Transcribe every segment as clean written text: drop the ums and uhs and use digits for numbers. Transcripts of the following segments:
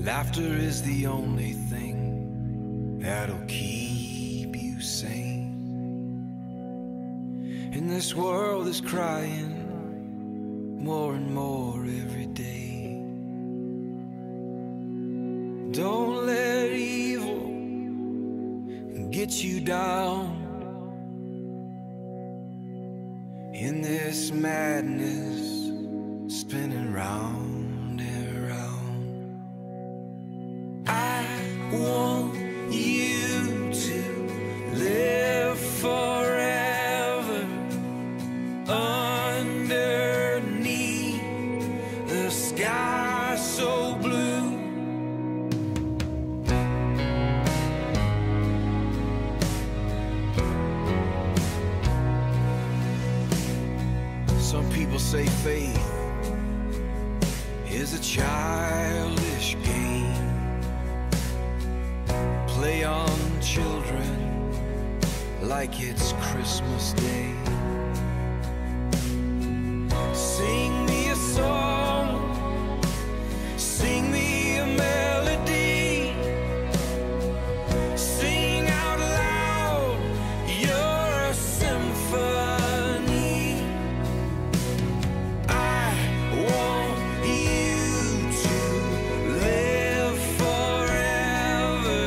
Laughter is the only thing that'll keep you sane. And this world is crying more and more every day. Don't let evil get you down in this madness spinning round and round. I want you to live forever underneath the sky so blue. Some people say faith is a childish game. Play on children like it's Christmas Day. Sing me a song, sing me a melody, sing out loud, you're a symphony. I want you to live forever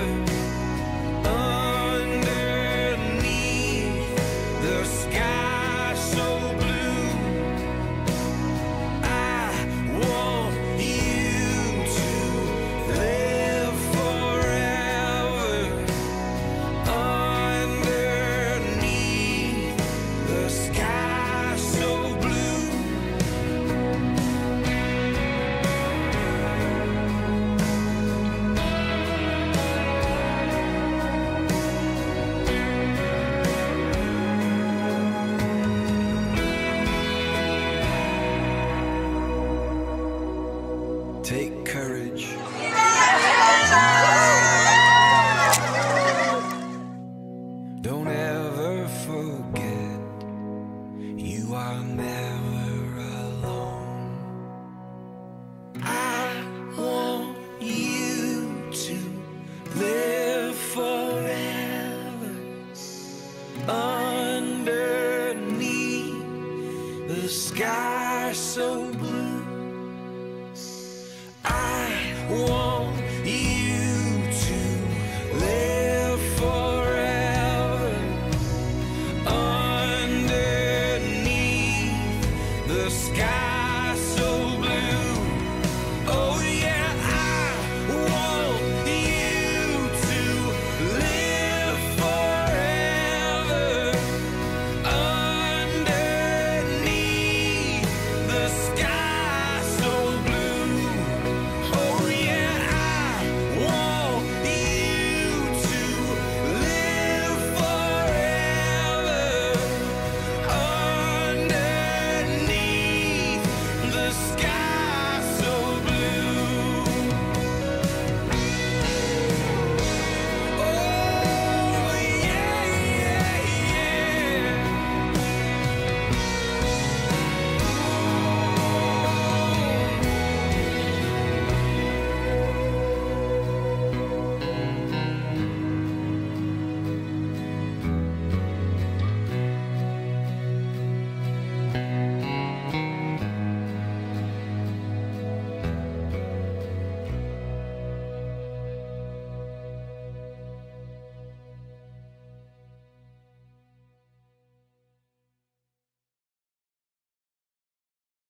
underneath the sky so blue. I want you to live forever underneath the sky so blue. Take courage. Don't ever forget, you are never alone. I want you to live forever underneath the sky so blue.